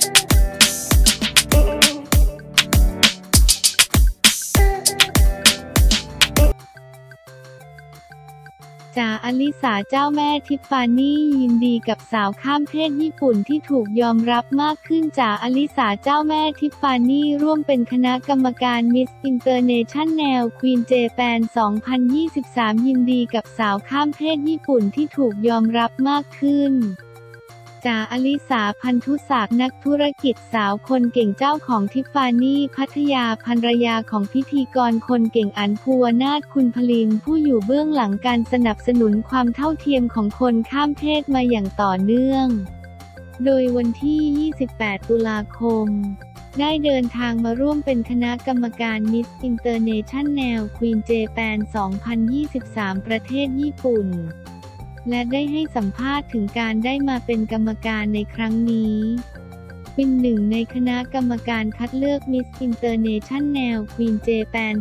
จ๋าอลิสาเจ้าแม่ทิฟฟานี่ยินดีกับสาวข้ามเพศญี่ปุ่นที่ถูกยอมรับมากขึ้นจ๋าอลิสาเจ้าแม่ทิฟฟานี่ร่วมเป็นคณะกรรมการมิสอินเตอร์เนชั่นแนลควีนเจแปน 2023 ยินดีกับสาวข้ามเพศญี่ปุ่นที่ถูกยอมรับมากขึ้นจ๋าอลิสาพันธุศักดิ์นักธุรกิจสาวคนเก่งเจ้าของทิฟฟานี่พัทยาภรรยาของพิธีกรคนเก่งอัญภูวนาถคุณพลินผู้อยู่เบื้องหลังการสนับสนุนความเท่าเทียมของคนข้ามเพศมาอย่างต่อเนื่องโดยวันที่ 28 ตุลาคมได้เดินทางมาร่วมเป็นคณะกรรมการมิสอินเตอร์เนชั่นแนลควีนเจแปน 2023 ประเทศญี่ปุ่นและได้ให้สัมภาษณ์ถึงการได้มาเป็นกรรมการในครั้งนี้เป็นหนึ่งในคณะกรรมการคัดเลือกมิสอินเตอร์เนชั่นแนลควีนเจแปน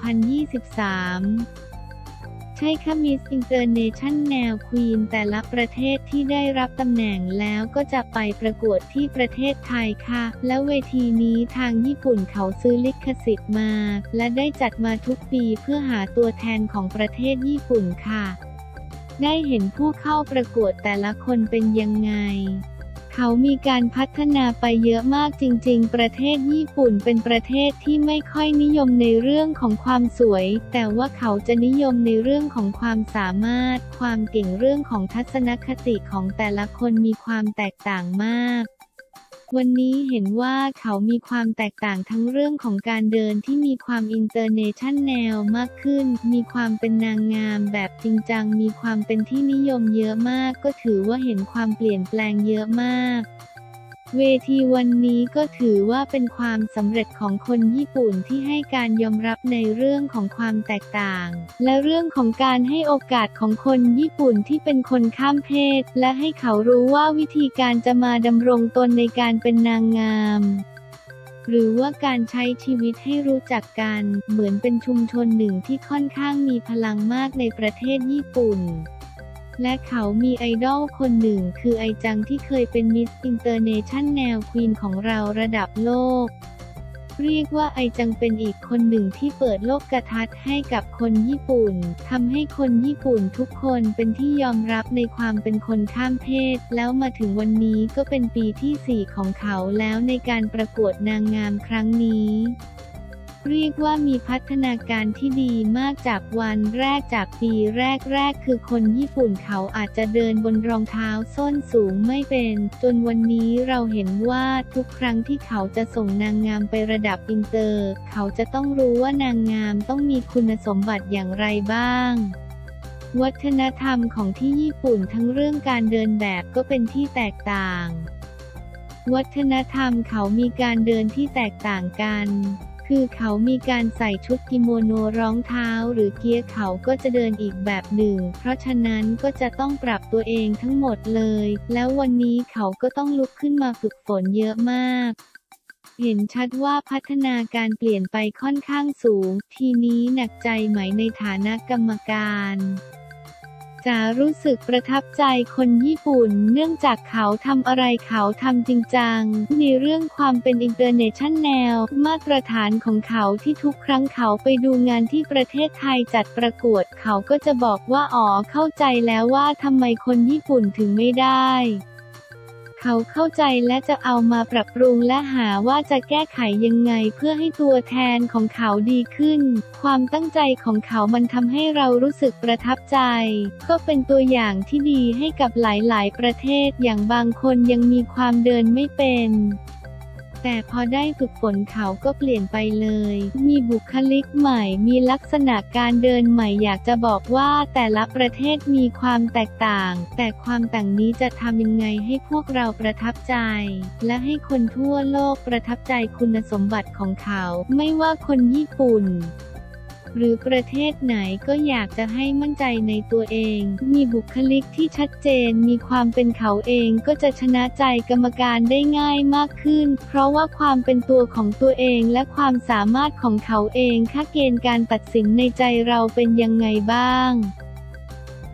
2023 ใช่ค่ะมิสอินเตอร์เนชั่นแนลควีนแต่ละประเทศที่ได้รับตำแหน่งแล้วก็จะไปประกวดที่ประเทศไทยค่ะและเวทีนี้ทางญี่ปุ่นเขาซื้อลิขสิทธิ์มาและได้จัดมาทุกปีเพื่อหาตัวแทนของประเทศญี่ปุ่นค่ะได้เห็นผู้เข้าประกวดแต่ละคนเป็นยังไงเขามีการพัฒนาไปเยอะมากจริงๆประเทศญี่ปุ่นเป็นประเทศที่ไม่ค่อยนิยมในเรื่องของความสวยแต่ว่าเขาจะนิยมในเรื่องของความสามารถความเก่งเรื่องของทัศนคติของแต่ละคนมีความแตกต่างมากวันนี้เห็นว่าเขามีความแตกต่างทั้งเรื่องของการเดินที่มีความอินเตอร์เนชั่นแนลมากขึ้นมีความเป็นนางงามแบบจริงจังมีความเป็นที่นิยมเยอะมากก็ถือว่าเห็นความเปลี่ยนแปลงเยอะมากเวทีวันนี้ก็ถือว่าเป็นความสำเร็จของคนญี่ปุ่นที่ให้การยอมรับในเรื่องของความแตกต่างและเรื่องของการให้โอกาสของคนญี่ปุ่นที่เป็นคนข้ามเพศและให้เขารู้ว่าวิธีการจะมาดำรงตนในการเป็นนางงามหรือว่าการใช้ชีวิตให้รู้จักกันเหมือนเป็นชุมชนหนึ่งที่ค่อนข้างมีพลังมากในประเทศญี่ปุ่นและเขามีไอดอลคนหนึ่งคือไอจังที่เคยเป็นมิสอินเตอร์เนชั่นแนลควีนของเราระดับโลกเรียกว่าไอจังเป็นอีกคนหนึ่งที่เปิดโลกทัศน์ให้กับคนญี่ปุ่นทำให้คนญี่ปุ่นทุกคนเป็นที่ยอมรับในความเป็นคนข้ามเพศแล้วมาถึงวันนี้ก็เป็นปีที่ 4ของเขาแล้วในการประกวดนางงามครั้งนี้เรียกว่ามีพัฒนาการที่ดีมากจากวันแรกจากปีแรกคือคนญี่ปุ่นเขาอาจจะเดินบนรองเท้าส้นสูงไม่เป็นจนวันนี้เราเห็นว่าทุกครั้งที่เขาจะส่งนางงามไประดับอินเตอร์เขาจะต้องรู้ว่านางงามต้องมีคุณสมบัติอย่างไรบ้างวัฒนธรรมของที่ญี่ปุ่นทั้งเรื่องการเดินแบบก็เป็นที่แตกต่างวัฒนธรรมเขามีการเดินที่แตกต่างกันคือเขามีการใส่ชุดกิโมโนรองเท้าหรือเกียร์เขาก็จะเดินอีกแบบหนึ่งเพราะฉะนั้นก็จะต้องปรับตัวเองทั้งหมดเลยแล้ววันนี้เขาก็ต้องลุกขึ้นมาฝึกฝนเยอะมากเห็นชัดว่าพัฒนาการเปลี่ยนไปค่อนข้างสูงทีนี้หนักใจไหมในฐานะกรรมการจ๋ารู้สึกประทับใจคนญี่ปุ่นเนื่องจากเขาทำอะไรเขาทำจริงจังในเรื่องความเป็นอินเตอร์เนชั่นแนลมาตรฐานของเขาที่ทุกครั้งเขาไปดูงานที่ประเทศไทยจัดประกวดเขาก็จะบอกว่าอ๋อเข้าใจแล้วว่าทำไมคนญี่ปุ่นถึงไม่ได้เขาเข้าใจและจะเอามาปรับปรุงและหาว่าจะแก้ไขยังไงเพื่อให้ตัวแทนของเขาดีขึ้นความตั้งใจของเขามันทำให้เรารู้สึกประทับใจก็เป็นตัวอย่างที่ดีให้กับหลายๆประเทศอย่างบางคนยังมีความเดินไม่เป็นแต่พอได้ฝึกฝนเขาก็เปลี่ยนไปเลยมีบุคลิกใหม่มีลักษณะการเดินใหม่อยากจะบอกว่าแต่ละประเทศมีความแตกต่างแต่ความต่างนี้จะทำยังไงให้พวกเราประทับใจและให้คนทั่วโลกประทับใจคุณสมบัติของเขาไม่ว่าคนญี่ปุ่นหรือประเทศไหนก็อยากจะให้มั่นใจในตัวเองมีบุคลิกที่ชัดเจนมีความเป็นเขาเองก็จะชนะใจกรรมการได้ง่ายมากขึ้นเพราะว่าความเป็นตัวของตัวเองและความสามารถของเขาเองค่าเกณฑ์การตัดสินในใจเราเป็นยังไงบ้าง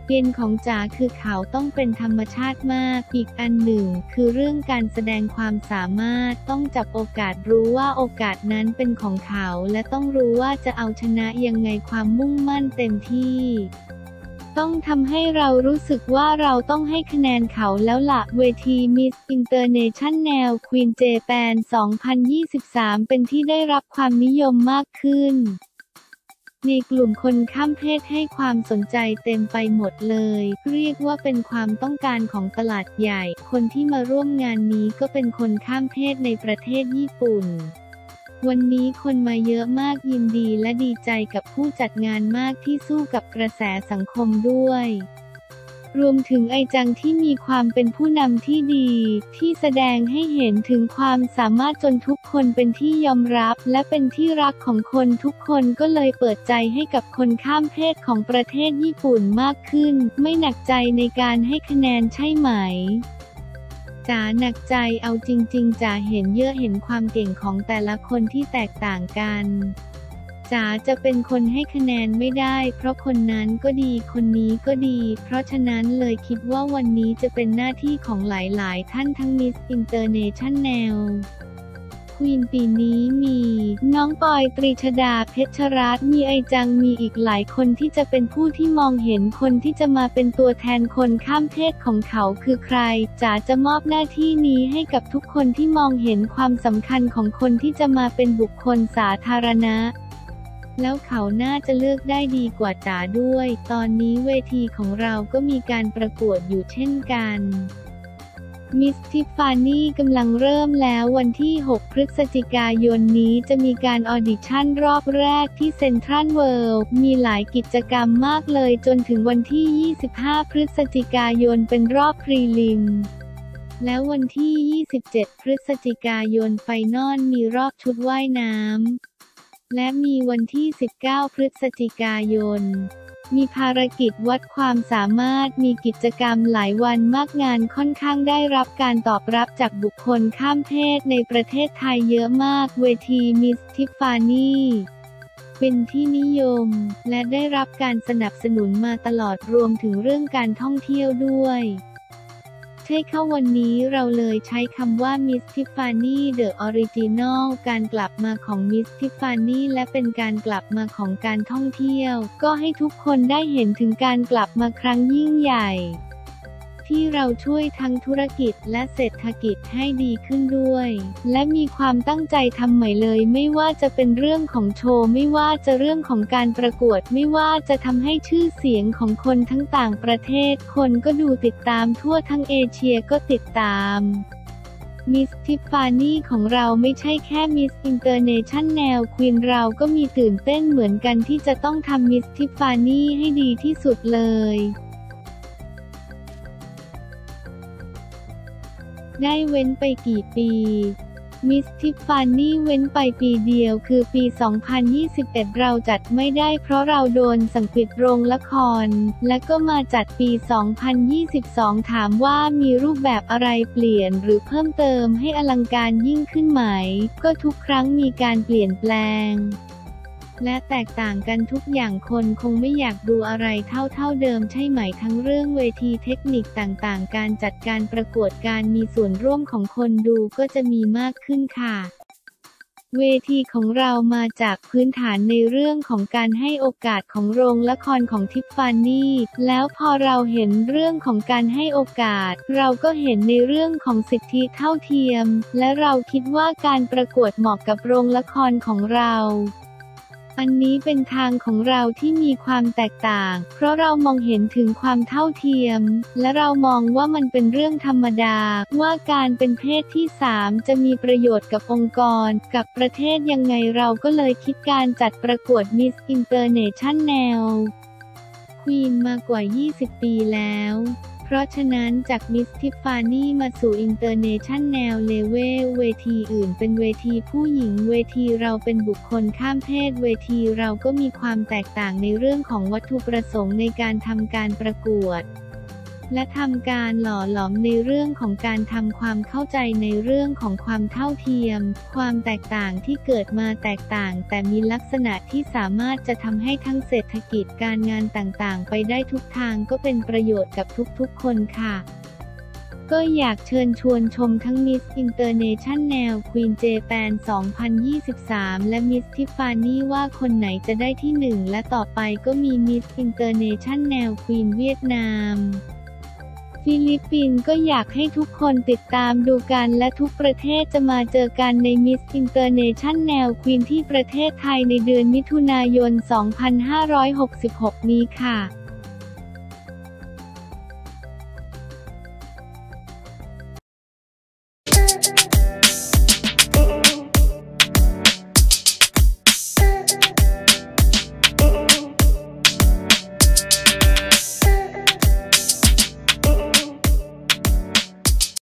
เปียนของจ๋าคือเขาต้องเป็นธรรมชาติมากอีกอันหนึ่งคือเรื่องการแสดงความสามารถต้องจับโอกาสรู้ว่าโอกาสนั้นเป็นของเขาและต้องรู้ว่าจะเอาชนะยังไงความมุ่งมั่นเต็มที่ต้องทำให้เรารู้สึกว่าเราต้องให้คะแนนเขาแล้วล่ะเวที Miss International Queen Japan 2023 เป็นที่ได้รับความนิยมมากขึ้นในกลุ่มคนข้ามเพศให้ความสนใจเต็มไปหมดเลยเรียกว่าเป็นความต้องการของตลาดใหญ่คนที่มาร่วมงานนี้ก็เป็นคนข้ามเพศในประเทศญี่ปุ่นวันนี้คนมาเยอะมากยินดีและดีใจกับผู้จัดงานมากที่สู้กับกระแสสังคมด้วยรวมถึงไอจังที่มีความเป็นผู้นำที่ดีที่แสดงให้เห็นถึงความสามารถจนทุกคนเป็นที่ยอมรับและเป็นที่รักของคนทุกคนก็เลยเปิดใจให้กับคนข้ามเพศของประเทศญี่ปุ่นมากขึ้นไม่หนักใจในการให้คะแนนใช่ไหมจ๋าหนักใจเอาจริงๆจ๋าเห็นเยอะเห็นความเก่งของแต่ละคนที่แตกต่างกันจ๋าจะเป็นคนให้คะแนนไม่ได้เพราะคนนั้นก็ดีคนนี้ก็ดีเพราะฉะนั้นเลยคิดว่าวันนี้จะเป็นหน้าที่ของหลายๆท่านทั้ง Miss International Queen ปีนี้มีน้องปอยตรีชฎาเพชรรัตน์มีไอจังมีอีกหลายคนที่จะเป็นผู้ที่มองเห็นคนที่จะมาเป็นตัวแทนคนข้ามเพศของเขาคือใครจ๋าจะมอบหน้าที่นี้ให้กับทุกคนที่มองเห็นความสำคัญของคนที่จะมาเป็นบุคคลสาธารณะแล้วเขาน่าจะเลือกได้ดีกว่าจ๋าด้วยตอนนี้เวทีของเราก็มีการประกวดอยู่เช่นกันมิสทิฟฟานี่กำลังเริ่มแล้ววันที่ 6 พฤศจิกายนนี้จะมีการออดิชั่นรอบแรกที่เซ็นทรัลเวิลด์มีหลายกิจกรรมมากเลยจนถึงวันที่ 25 พฤศจิกายนเป็นรอบพรีลิมแล้ววันที่ 27 พฤศจิกายนไฟนอลมีรอบชุดว่ายน้ำและมีวันที่ 19 พฤศจิกายนมีภารกิจวัดความสามารถมีกิจกรรมหลายวันมากงานค่อนข้างได้รับการตอบรับจากบุคคลข้ามเพศในประเทศไทยเยอะมากเวทีมิสทิฟฟานี่เป็นที่นิยมและได้รับการสนับสนุนมาตลอดรวมถึงเรื่องการท่องเที่ยวด้วยใช่ค่ะวันนี้เราเลยใช้คำว่า Miss Tiffany The Original การกลับมาของ Miss Tiffany และเป็นการกลับมาของการท่องเที่ยวก็ให้ทุกคนได้เห็นถึงการกลับมาครั้งยิ่งใหญ่ที่เราช่วยทั้งธุรกิจและเศรษฐกิจให้ดีขึ้นด้วยและมีความตั้งใจทำใหม่เลยไม่ว่าจะเป็นเรื่องของโชว์ไม่ว่าจะเรื่องของการประกวดไม่ว่าจะทำให้ชื่อเสียงของคนทั้งต่างประเทศคนก็ดูติดตามทั่วทั้งเอเชียก็ติดตามมิสทิฟฟานี่ของเราไม่ใช่แค่มิสอินเตอร์เนชั่นแนลควีนเราก็มีตื่นเต้นเหมือนกันที่จะต้องทำมิสทิฟฟานี่ให้ดีที่สุดเลยได้เว้นไปกี่ปีมิสทิฟฟานี่เว้นไปปีเดียวคือปี 2021 เราจัดไม่ได้เพราะเราโดนสั่งปิดโรงละครและก็มาจัดปี 2022 ถามว่ามีรูปแบบอะไรเปลี่ยนหรือเพิ่มเติมให้อลังการยิ่งขึ้นไหมก็ทุกครั้งมีการเปลี่ยนแปลงและแตกต่างกันทุกอย่างคนคงไม่อยากดูอะไรเท่าเดิมใช่ไหมทั้งเรื่องเวทีเทคนิคต่างๆการจัดการประกวดการมีส่วนร่วมของคนดูก็จะมีมากขึ้นค่ะเวทีของเรามาจากพื้นฐานในเรื่องของการให้โอกาสของโรงละครของทิฟฟานี่แล้วพอเราเห็นเรื่องของการให้โอกาสเราก็เห็นในเรื่องของสิทธิเท่าเทียมและเราคิดว่าการประกวดเหมาะกับโรงละครของเราอันนี้เป็นทางของเราที่มีความแตกต่างเพราะเรามองเห็นถึงความเท่าเทียมและเรามองว่ามันเป็นเรื่องธรรมดาว่าการเป็นเพศที่ 3จะมีประโยชน์กับองค์กรกับประเทศยังไงเราก็เลยคิดการจัดประกวด Miss International Queen มากว่า 20 ปีแล้วเพราะฉะนั้นจากมิสทิฟฟานี่มาสู่อินเตอร์เนชั่นแนลเลเวลเวทีอื่นเป็นเวทีผู้หญิงเวทีเราเป็นบุคคลข้ามเพศเวทีเราก็มีความแตกต่างในเรื่องของวัตถุประสงค์ในการทำการประกวดและทำการหล่อหลอมในเรื่องของการทำความเข้าใจในเรื่องของความเท่าเทียมความแตกต่างที่เกิดมาแตกต่างแต่มีลักษณะที่สามารถจะทำให้ทั้งเศรษฐกิจการงานต่างๆไปได้ทุกทางก็เป็นประโยชน์กับทุกๆคนค่ะก็อยากเชิญชวนชมทั้ง Miss International Queen Japan 2023 และ Miss Tiffany ว่าคนไหนจะได้ที่ 1 และต่อไปก็มี Miss International Queen เวียดนามฟิลิปปินส์ก็อยากให้ทุกคนติดตามดูกันและทุกประเทศจะมาเจอกันใน Miss International Queen ที่ประเทศไทยในเดือนมิถุนายน 2566 นี้ค่ะ